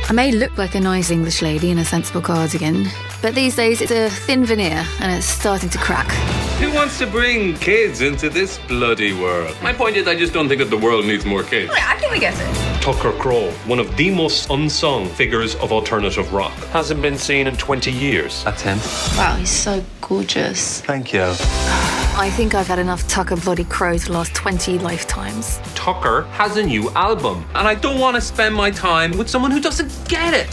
I may look like a nice English lady in a sensible cardigan, but these days it's a thin veneer and it's starting to crack. Who wants to bring kids into this bloody world? My point is, I just don't think that the world needs more kids. I think we get it. Tucker Crowe, one of the most unsung figures of alternative rock. Hasn't been seen in 20 years. That's him. Wow, he's so gorgeous. Thank you. I think I've had enough Tucker bloody Crowe to last 20 lifetimes. Tucker has a new album, and I don't want to spend my time with someone who doesn't get it.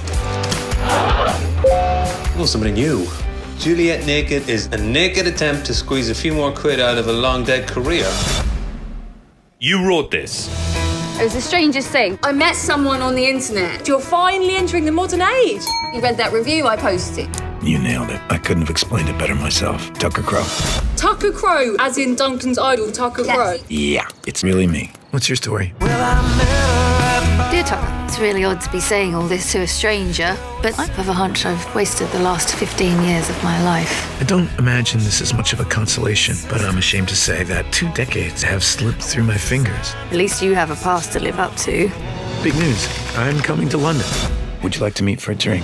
Oh, somebody new. Juliet Naked is a naked attempt to squeeze a few more quid out of a long-dead career. You wrote this. It was the strangest thing. I met someone on the internet. You're finally entering the modern age. You read that review I posted? You nailed it. I couldn't have explained it better myself. Tucker Crowe. Tucker Crowe, as in Duncan's idol, Tucker Crowe. Yeah, it's really me. What's your story? Dear Tucker, it's really odd to be saying all this to a stranger, but I have a hunch I've wasted the last 15 years of my life. I don't imagine this is much of a consolation, but I'm ashamed to say that 2 decades have slipped through my fingers. At least you have a past to live up to. Big news. I'm coming to London. Would you like to meet for a drink?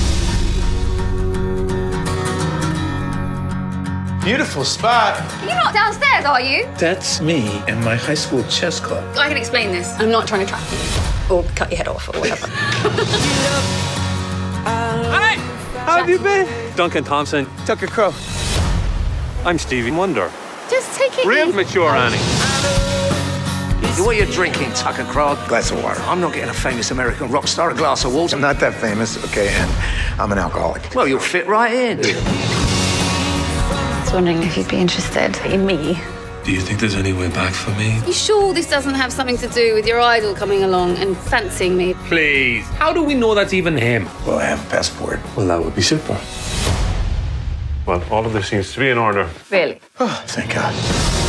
Beautiful spot. You're not downstairs, are you? That's me and my high school chess club. I can explain this. I'm not trying to trap you. Or cut your head off, or whatever. Hi! How have you been? Duncan Thompson. Tucker Crowe. I'm Stevie Wonder. Just take it Real easy. mature, Annie. What are you drinking, Tucker Crowe? Glass of water. I'm not getting a famous American rock star a glass of water. I'm not that famous, okay, and I'm an alcoholic. Well, you'll fit right in. I was wondering if you'd be interested in me. Do you think there's any way back for me? You sure this doesn't have something to do with your idol coming along and fancying me? Please. How do we know that's even him? Well, I have a passport. Well, that would be super. Well, all of this seems to be in order. Really? Oh, thank God.